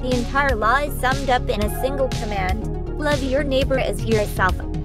The entire law is summed up in a single command: love your neighbor as yourself.